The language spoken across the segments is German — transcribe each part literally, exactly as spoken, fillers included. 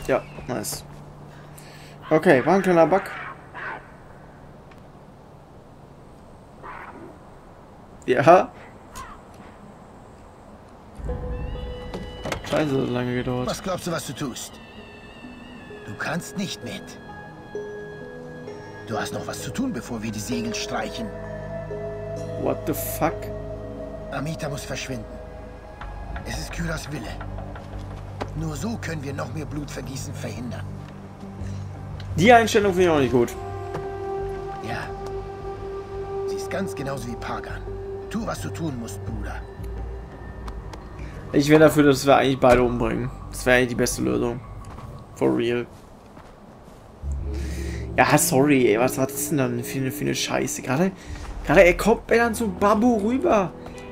Ja, nice. Okay, war ein kleiner Bug. Ja. Scheiße, so lange gedauert. Was glaubst du, was du tust? Du kannst nicht mit. Du hast noch was zu tun, bevor wir die Segel streichen. What the fuck? Amita muss verschwinden. Es ist Kyras Wille. Nur so können wir noch mehr Blutvergießen verhindern. Die Einstellung finde ich auch nicht gut. Ja. Sie ist ganz genauso wie Pagan. Tu, was du tun musst, Bruder. Ich wäre dafür, dass wir eigentlich beide umbringen. Das wäre eigentlich die beste Lösung. For real. Ja, sorry, ey. Was war das denn dann für eine, für eine Scheiße? Gerade, gerade, er kommt mir dann zu Babu rüber.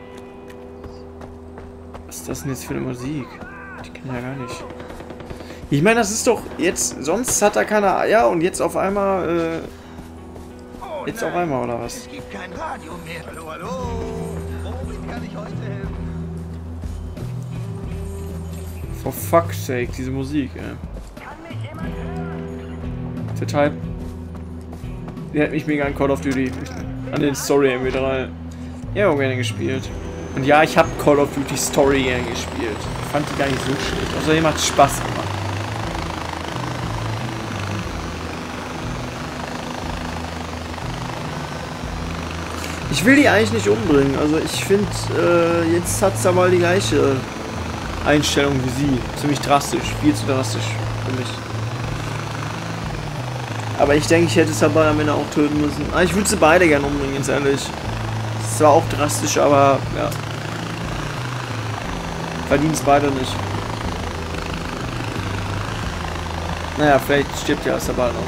Was ist das denn jetzt für eine Musik? Die kenne ich ja gar nicht. Ich meine, das ist doch jetzt... Sonst hat er keine... Ja, und jetzt auf einmal... Äh, jetzt auf einmal, oder was? Es gibt kein Radio mehr. Hallo, hallo. Womit kann ich heute helfen? For fuck's sake, diese Musik, ey. Total. Die hat mich mega an Call of Duty. An den Story M W drei. Ja, auch gerne gespielt. Und ja, ich habe Call of Duty Story gerne gespielt. Ich fand die gar nicht so schlecht. Außerdem macht es Spaß gemacht. Ich will die eigentlich nicht umbringen. Also ich finde, äh, jetzt hat es aber die gleiche Einstellung wie sie. Ziemlich drastisch. Viel zu drastisch für mich. Aber ich denke, ich hätte es dabei am Ende auch töten müssen. Ah, ich würde sie beide gerne umbringen, ganz ehrlich. Das ist zwar auch drastisch, aber ja. Verdienen es beide nicht. Naja, vielleicht stirbt ja Sabal noch.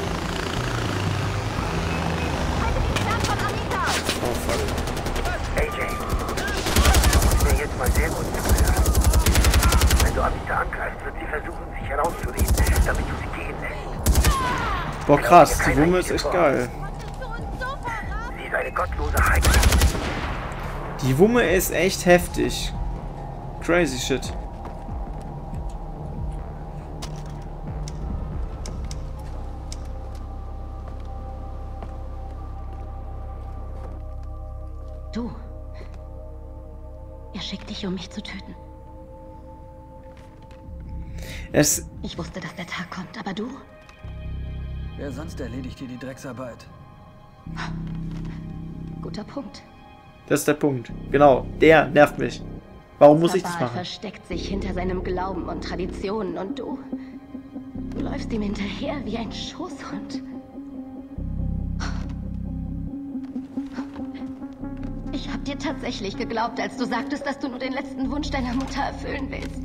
Oh fuck. A J, ich will jetzt mal sehr gut zuhören. Wenn du Amita angreifst, wird sie versuchen, sich herauszureden, damit du sie gehen lässt. Boah, krass, die Wumme ist echt geil. Sie ist eine gottlose Heide. Die Wumme ist echt heftig. Crazy shit. Du. Er schickt dich, um mich zu töten. Es. Ich wusste, dass der Tag kommt, aber du? Wer sonst erledigt hier die Drecksarbeit? Guter Punkt. Das ist der Punkt. Genau, der nervt mich. Warum muss ich das Sabal machen? versteckt sich hinter seinem Glauben und Traditionen und du... Du läufst ihm hinterher wie ein Schoßhund. Ich hab dir tatsächlich geglaubt, als du sagtest, dass du nur den letzten Wunsch deiner Mutter erfüllen willst.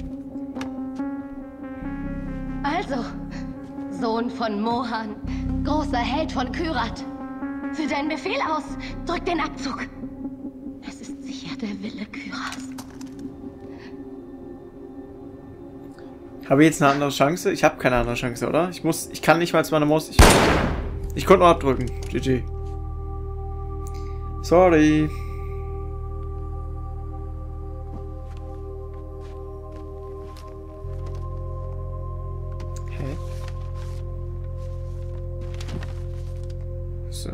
Also, Sohn von Mohan, großer Held von Kyrat. Für deinen Befehl aus, drück den Abzug. Es ist sicher der Wille Kyras. Habe ich jetzt eine andere Chance? Ich habe keine andere Chance, oder? Ich muss, ich kann nicht mal zu meiner Maus. Ich, ich konnte nur abdrücken. G G. Sorry. Hä? So.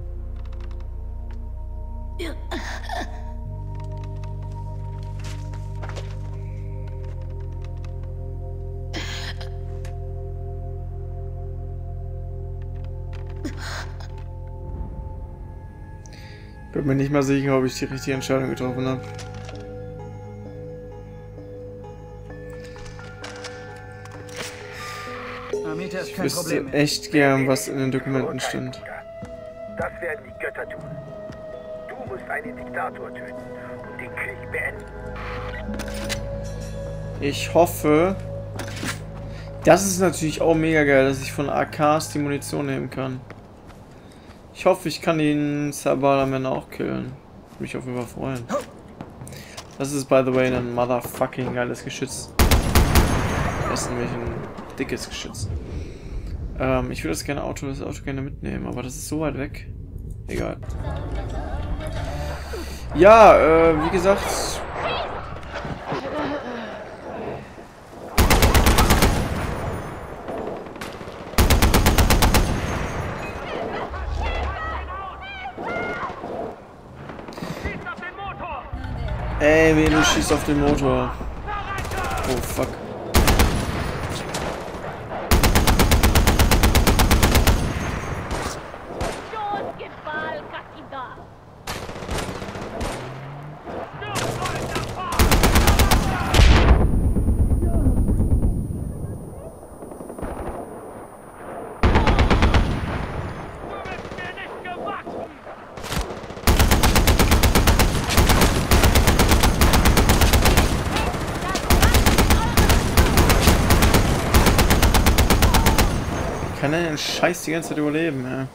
Ich bin mir nicht mal sicher, ob ich die richtige Entscheidung getroffen habe. Amita ist Ich kein wüsste Problem. echt gern, was in den Dokumenten stand. Das werden die Götter tun. Du musst einen Diktator töten und den Krieg beenden. Ich hoffe... Das ist natürlich auch mega geil, dass ich von A Ks die Munition nehmen kann. Ich hoffe, ich kann den Sabal am Ende auch killen. Würde mich auf jeden Fall freuen. Das ist, by the way, ein motherfucking geiles Geschütz. Das ist nämlich ein dickes Geschütz. Ähm, ich würde das gerne Auto, das Auto gerne mitnehmen, aber das ist so weit weg. Egal. Ja, äh, wie gesagt... Ey, wie du schießt auf den Motor. Oh, fuck. Kann er den Scheiß die ganze Zeit überleben, ja.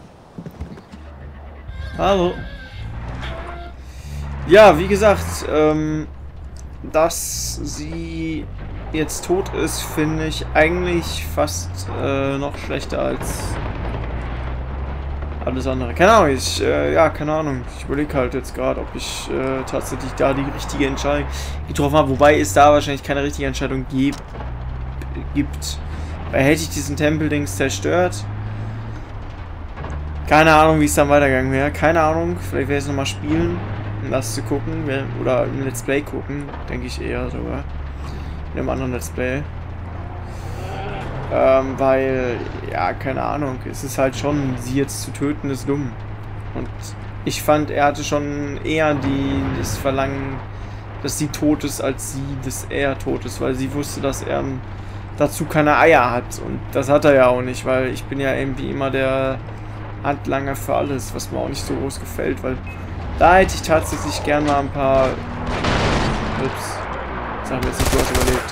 Hallo. Ja, wie gesagt, ähm, dass sie jetzt tot ist, finde ich eigentlich fast äh, noch schlechter als alles andere. Keine Ahnung, ich, äh, ja, keine Ahnung. Ich überlege halt jetzt gerade, ob ich äh, tatsächlich da die richtige Entscheidung getroffen habe, wobei es da wahrscheinlich keine richtige Entscheidung gibt. gibt. Weil hätte ich diesen Tempeldings zerstört. Keine Ahnung, wie es dann weitergegangen wäre. Keine Ahnung. Vielleicht werde ich es nochmal spielen, um das zu gucken. Oder ein Let's Play gucken. Denke ich eher sogar. In einem anderen Let's Play. Ähm, weil, ja, keine Ahnung. Es ist halt schon, sie jetzt zu töten, ist dumm. Und ich fand, er hatte schon eher die, das Verlangen, dass sie tot ist, als sie, dass er tot ist. Weil sie wusste, dass er dazu keine Eier hat. Und das hat er ja auch nicht, weil ich bin ja irgendwie immer der Handlanger für alles, was mir auch nicht so groß gefällt, weil da hätte ich tatsächlich gern mal ein paar... Ups. Das haben wir jetzt nicht dort überlebt,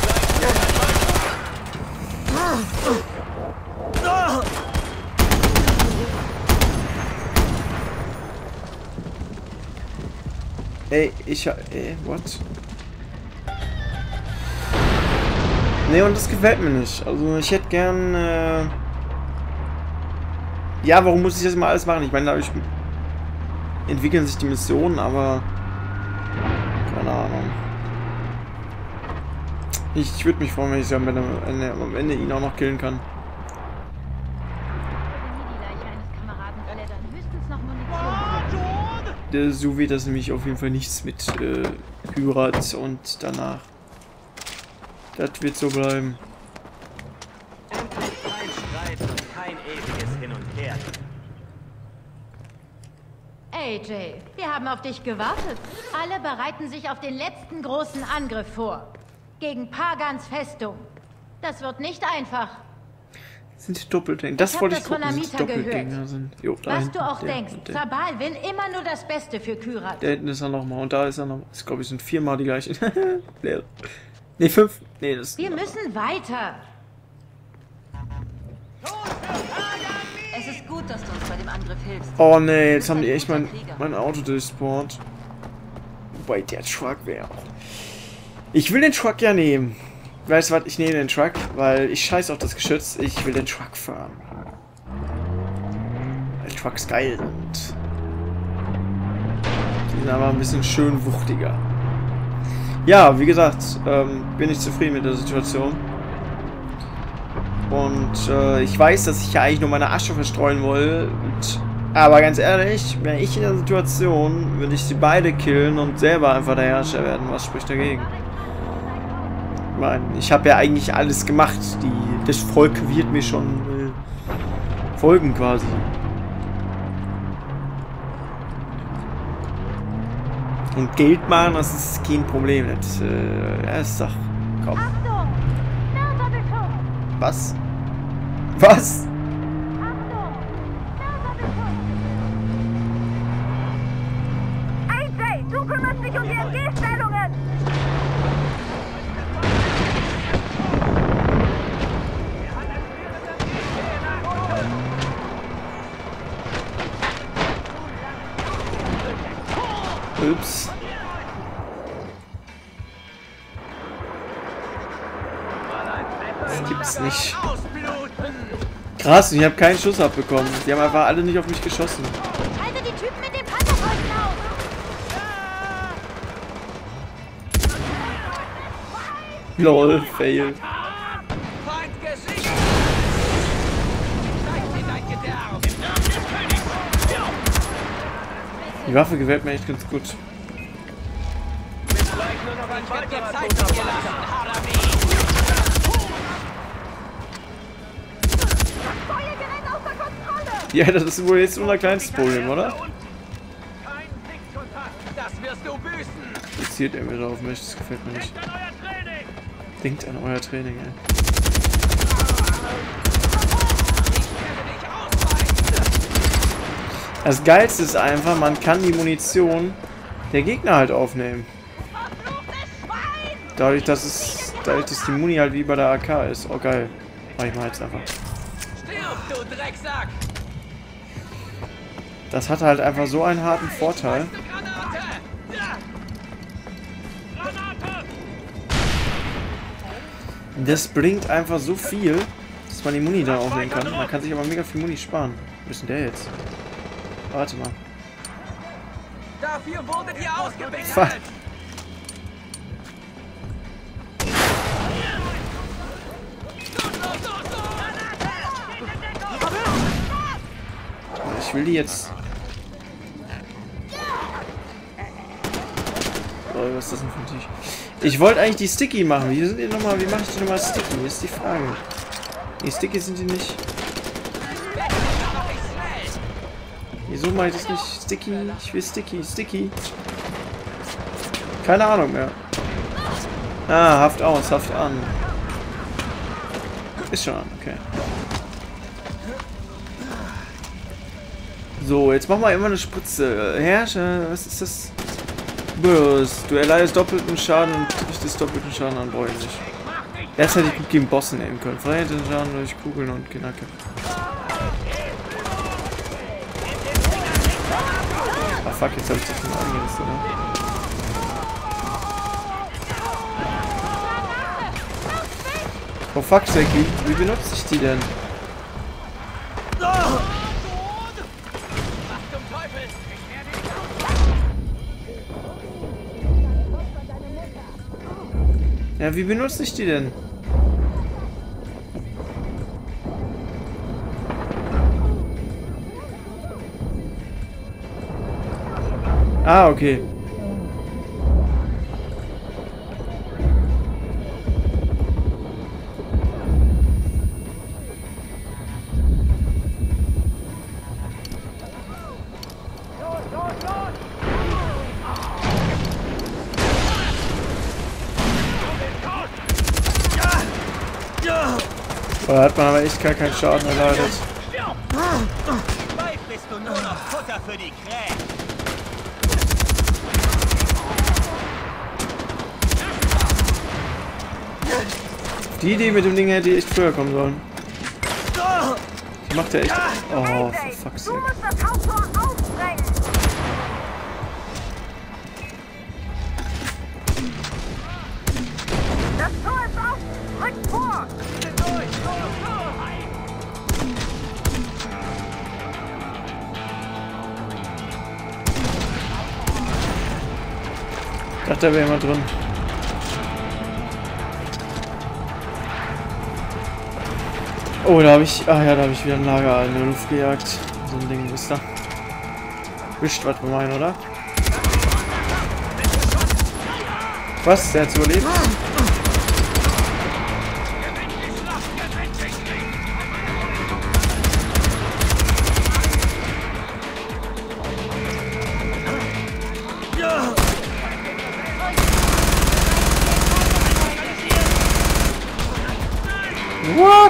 ey. Ey, ich... Ey, what? Ne, und das gefällt mir nicht. Also ich hätte gern... Äh ja, warum muss ich das immer alles machen? Ich meine, dadurch entwickeln sich die Missionen, aber... Keine Ahnung. Ich, ich würde mich freuen, wenn ich am Ende, am Ende ihn auch noch killen kann. So wird das nämlich auf jeden Fall nichts mit äh, Kyrat und danach. Das wird so bleiben. Endlich kein Streit und kein ewiges Hin und Her. A J, wir haben auf dich gewartet. Alle bereiten sich auf den letzten großen Angriff vor. Gegen Pagans Festung. Das wird nicht einfach. Das sind die Doppelgänger. Das wollte ich gucken, dass es Doppelgänger sind. Jo, da Was hinten, du auch der, denkst, der. Sabal will immer nur das Beste für Kyrat. Da hinten ist er nochmal und da ist er nochmal. Ich glaube, es sind viermal die gleichen. Ne, fünf. Ne, das Wir müssen weiter. Es ist gut, dass du uns bei dem Angriff hilfst. Oh ne, jetzt haben die echt mein, mein Auto durchspawnt. Wobei der Truck wäre auch. Ich will den Truck ja nehmen. Weißt du was, ich nehme den Truck, weil ich scheiß auf das Geschütz. Ich will den Truck fahren. Weil Trucks geil sind. Die sind aber ein bisschen schön wuchtiger. Ja, wie gesagt, ähm, bin ich zufrieden mit der Situation. Und äh, ich weiß, dass ich ja eigentlich nur meine Asche verstreuen wollte. Aber ganz ehrlich, wäre ich in der Situation, würde ich sie beide killen und selber einfach der Herrscher werden. Was spricht dagegen? Ich meine, ich habe ja eigentlich alles gemacht. Die, das Volk wird mir schon äh, folgen quasi. Und Geld machen, das ist kein Problem. Das äh, ist doch... Komm. Was? Was? A J, du kümmerst dich um die M G-Stellungen! Ups. Das gibt's nicht. Krass, ich habe keinen Schuss abbekommen. Die haben einfach alle nicht auf mich geschossen. Halte die Typen mit dem Panzerfäusten auf! Lol, fail. Die Waffe gefällt mir echt ganz gut. Niemand wird dir Zeit mit dir lassen, Harami! Ja, das ist wohl jetzt unser kleinstes Problem, oder? Kein Blickkontakt, das wirst du büßen! Jetzt zielt irgendwie drauf mich, das gefällt mir nicht. Denkt an euer Training! Denkt an euer Training, ey. Das Geilste ist einfach, man kann die Munition der Gegner halt aufnehmen. Dadurch, dass es, dadurch, dass die Muni halt wie bei der A K ist. Oh geil. Mach ich mal jetzt einfach. Stirb, du Drecksack! Das hat halt einfach so einen harten Vorteil. Granate! Ja! Granate! Das bringt einfach so viel, dass man die Muni da aufnehmen kann. Man kann sich aber mega viel Muni sparen. Wo ist denn der jetzt? Warte mal. Dafür wurdet ihr ausgebildet! Fuck. Ich will die jetzt... Oh, was ist das denn für ein Tisch? Ich wollte eigentlich die Sticky machen. Wie sind die nochmal? Wie mache ich die nochmal Sticky? Ist die Frage. Die Sticky sind die nicht. Wieso mache ich das nicht? Sticky? Ich will Sticky. Sticky. Keine Ahnung mehr. Ah, Haft aus, Haft an. Ist schon an, okay. So, jetzt machen wir immer eine Spritze. Herrscher, was ist das? Burst. Du erleidest doppelten Schaden und richtest doppelten Schaden an, brauche ich nicht. Erst hätte ich gut gegen Bosse nehmen können. Verhinderte Schaden durch Kugeln und Knacke. Ah fuck, jetzt habe ich das schon angesetzt, oder? Oh fuck, Zack, wie, wie benutze ich die denn? Ja, wie benutze ich die denn? Ah, okay. Da hat man aber echt gar keinen Schaden erleidet. Bald bist du nur noch Futter für die Krähen. Die Idee mit dem Ding hätte echt früher kommen sollen. Die macht ja echt... Oh, for fuck's sake. Das Tor ist auf! Rückt vor! Ich dachte, da wäre jemand drin. Oh, da habe ich... Ah ja, da habe ich wieder ein Lager in der Luft gejagt. So ein Ding, wisst ihr? Wischt, was wir meinen, oder? Was? Der hat's überlebt? What?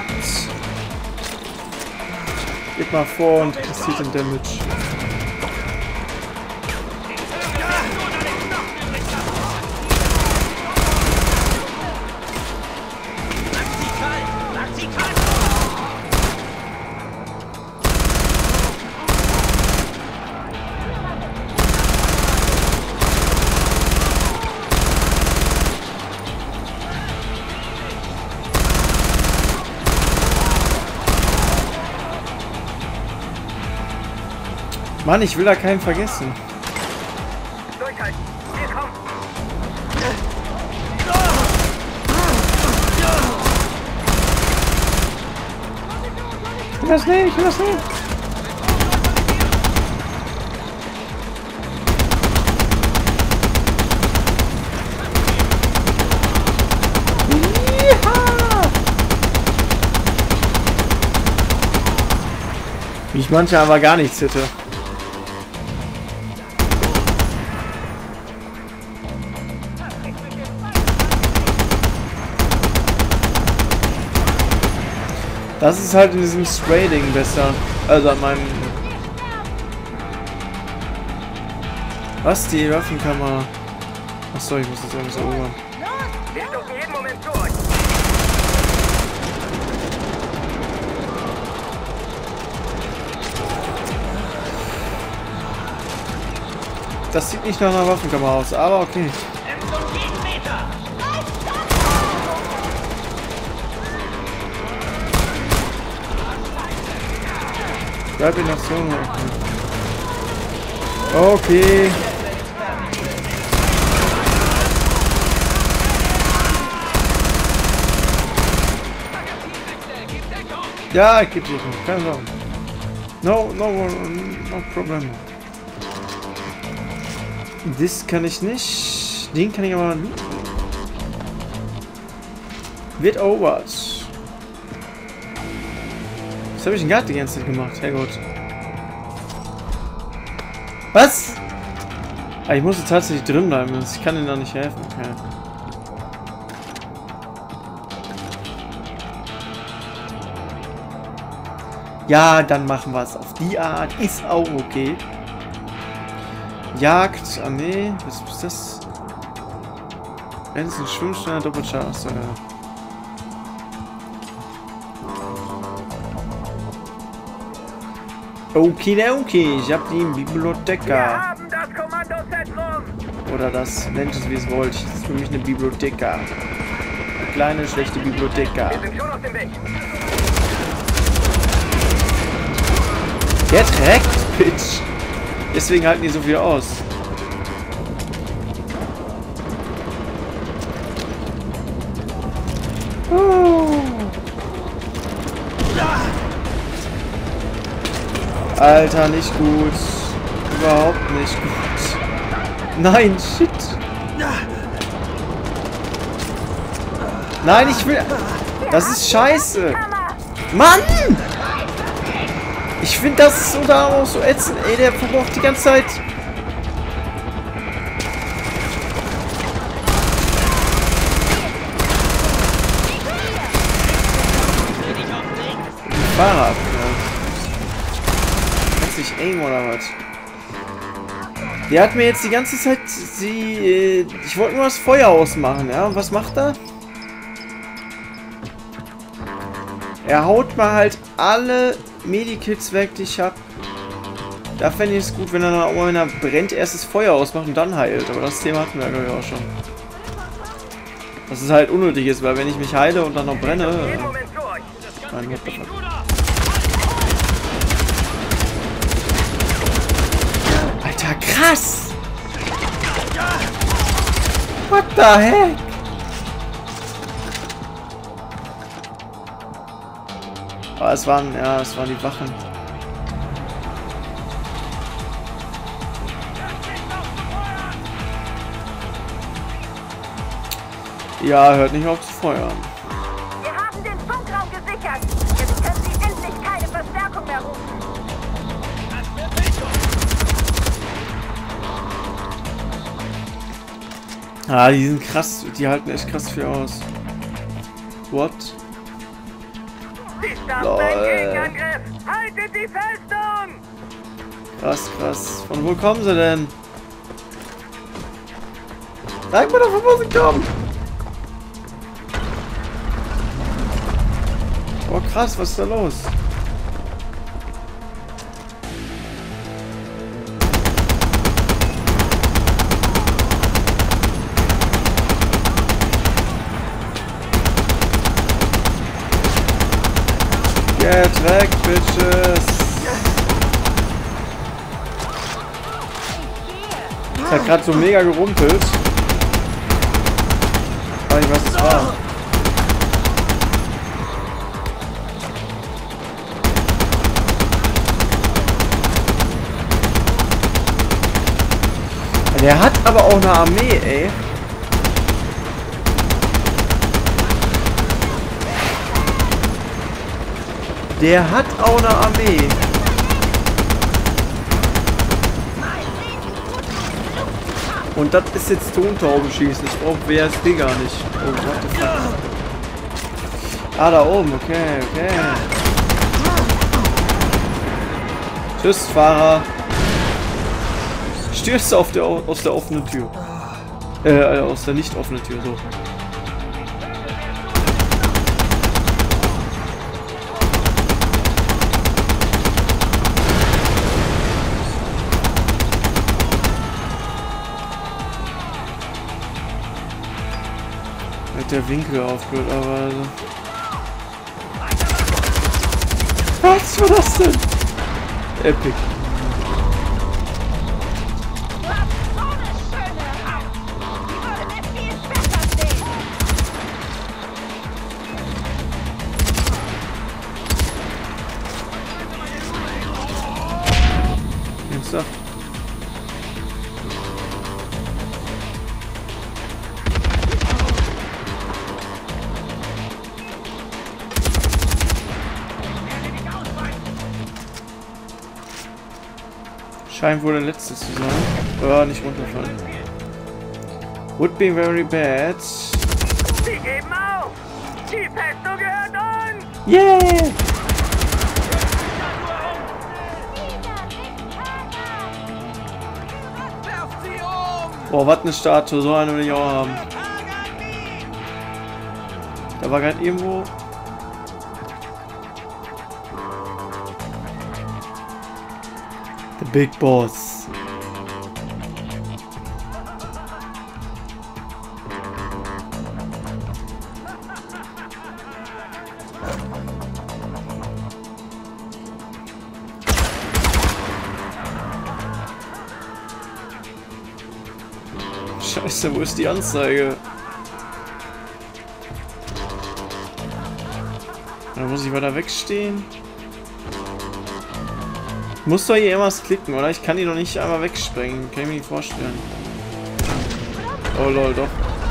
Geht mal vor und kassiert den Damage. Mann, ich will da keinen vergessen. Durchhalten! Wir kommen! Ich will das nicht, ich will das nicht. Wie ich manche aber gar nichts hätte. Das ist halt in diesem Spray-Ding besser. Also an meinem... Was? Die Waffenkamera? Achso, ich muss jetzt irgendwas erobern. Wir stoppen jeden Moment zu euch. Das sieht nicht nach einer Waffenkamera aus, aber okay. Bleib in Aktion. Okay. Ja, ich gebe dir keine Sorgen. No, no, no problem. Das kann ich nicht. Den kann ich aber nicht. Wird Overwatch. Was habe ich denn gerade die ganze Zeit gemacht? Herrgott. Was? Ah, ich musste tatsächlich drin bleiben. Ich kann ihnen da nicht helfen. Okay. Ja, dann machen wir es auf die Art. Ist auch okay. Jagd. Ah, nee. Was ist das? Wenn es ein Schwimmstein Doppelschlag. Achso, ja. Okay, okay, ich hab die Bibliotheka. Wir haben das Kommandozentrum. Oder das, nennt es wie es wollt. Das ist für mich eine Bibliotheka. Eine kleine, schlechte Bibliotheka. Wir sind schon auf dem Weg. Get wrecked, Bitch. Deswegen halten die so viel aus. Oh. Alter, nicht gut. Überhaupt nicht gut. Nein, shit. Nein, ich will... Das ist scheiße. Mann! Ich finde das so da auch so ätzend. Ey, der verbraucht die ganze Zeit... Fahrrad, ja. Kannst nicht aimen oder was? Der hat mir jetzt die ganze Zeit sie. Äh, ich wollte nur das Feuer ausmachen, ja? Und was macht er? Er haut mal halt alle Medikits weg, die ich hab. Da fände ich es gut, wenn er dann auch mal, wenn er brennt, erst das Feuer ausmacht und dann heilt. Aber das Thema hatten wir, glaube ich, auch schon. Das ist halt unnötig ist, weil wenn ich mich heile und dann noch brenne. Äh, mein Gott, Alter, krass! What the heck? Aber es waren, ja, es waren die Wachen. Ja, hört nicht auf zu feuern. Wir haben den Funkraum gesichert. Jetzt können Sie endlich keine Verstärkung mehr rufen. Ah, die sind krass. Die halten echt krass viel aus. What? Lol. Haltet die Festung! Krass, krass. Von wo kommen sie denn? Sag mir doch, von wo sie kommen! Oh krass, was ist da los? Get weg, Bitches! Das hat gerade so mega gerumpelt. Ich weiß nicht, was es war. Der hat aber auch eine Armee, ey. Der hat auch eine Armee. Und das ist jetzt Tontaube schießen. Ich brauche W S D gar nicht. Oh, what the fuck. Ah, da oben. Okay, okay. Tschüss, Fahrer. Stürzt auf der, aus der offenen Tür. Äh, aus der nicht offenen Tür, so. Mit der Winkel aufgehört, aber also. Was war das denn? Epic. So. Scheint wohl der letzte zu sein. Oh, nicht runterfallen. Would be very bad. Sie geben auf! Die Festung gehört uns! Yeah! Boah, was eine Statue, so eine will ich auch haben. Da war gerade irgendwo. The Big Boss. Scheiße, wo ist die Anzeige? Da muss ich weiter wegstehen. Muss doch hier irgendwas klicken, oder? Ich kann die doch nicht einmal wegsprengen. Kann ich mir nicht vorstellen. Oh lol, doch.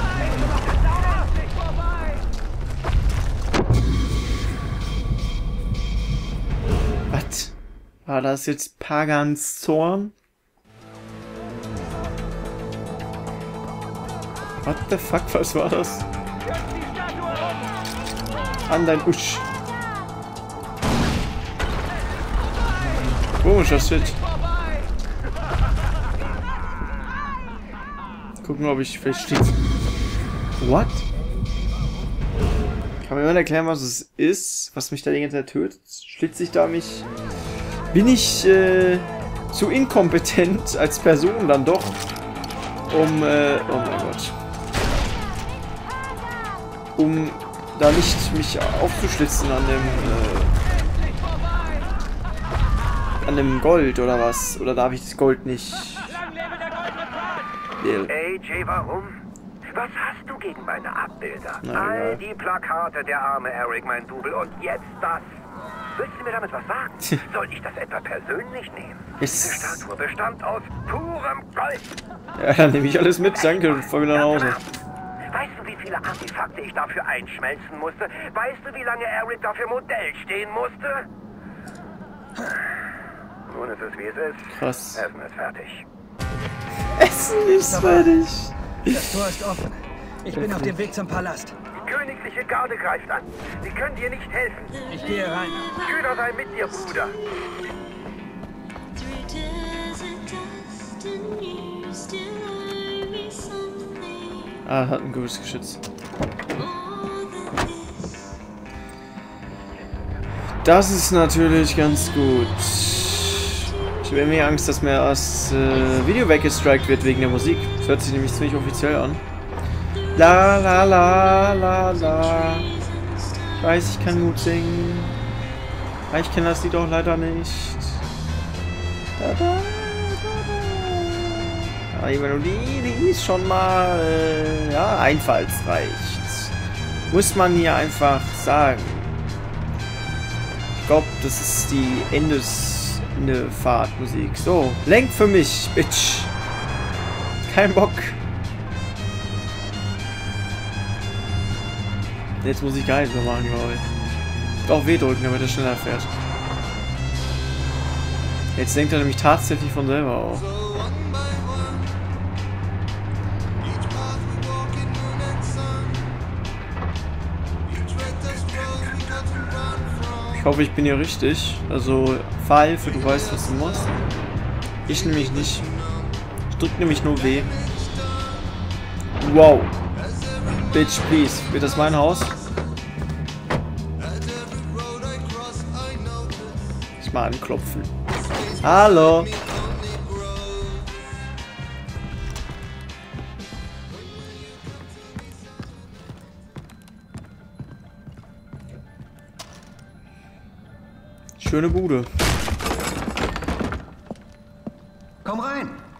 Was? War das jetzt Pagans Zorn? What the fuck, was war das? An dein Usch. Komischer Shit. Gucken, ob ich vielleicht steht. What? Kann mir jemand erklären, was es ist, was mich da die ganze Zeit tötet? Schlitzt sich da mich. Bin ich äh, zu inkompetent als Person dann doch, um äh, oh mein Gott. Um da nicht mich aufzuschlitzen an dem äh, an dem Gold oder was? Oder darf ich das Gold nicht? Ey, Jay, warum? Was hast du gegen meine Abbilder? Na, All ja. die Plakate, der arme Eric, mein Double, und jetzt das. Willst du mir damit was sagen? Soll ich das etwa persönlich nehmen? Ist- Diese Statue bestand aus purem Gold. Ja, dann nehme ich alles mit, danke, fahr wieder nach Hause. Weißt du, wie viele Artefakte ich dafür einschmelzen musste? Weißt du, wie lange Eric dafür Modell stehen musste? Nun ist es, wie es ist. Krass. Essen ist fertig. Essen ist fertig. Das Tor ist offen. Ich bin auf dem Weg zum Palast. Die königliche Garde greift an. Sie können dir nicht helfen. Ich gehe rein. Köder sei mit dir, Bruder. Ah, hat ein gutes Geschütz. Das ist natürlich ganz gut. Ich habe mir Angst, dass mir das äh, Video weggestrikt wird wegen der Musik. Das hört sich nämlich ziemlich offiziell an. La la la la la. Ich weiß, ich kann gut singen. Aber ich kenne das Lied auch leider nicht. Da, da, da, da. Die Melodie, die ist schon mal äh, ja, einfallsreich. Muss man hier einfach sagen. Ich glaube, das ist die Endesfahrtmusik. So, lenk für mich, Bitch. Kein Bock. Jetzt muss ich gar nichts mehr machen, glaube ich. Doch W drücken, damit er schneller fährt. Jetzt lenkt er nämlich tatsächlich von selber auf. Ich hoffe, ich bin hier richtig. Also, Fahrhilfe, du weißt, was du musst. Ich nämlich nicht. Ich drück nämlich nur W. Wow. Bitch, please. Wird das mein Haus? Ich mal anklopfen. Hallo. Schöne Bude. Komm rein!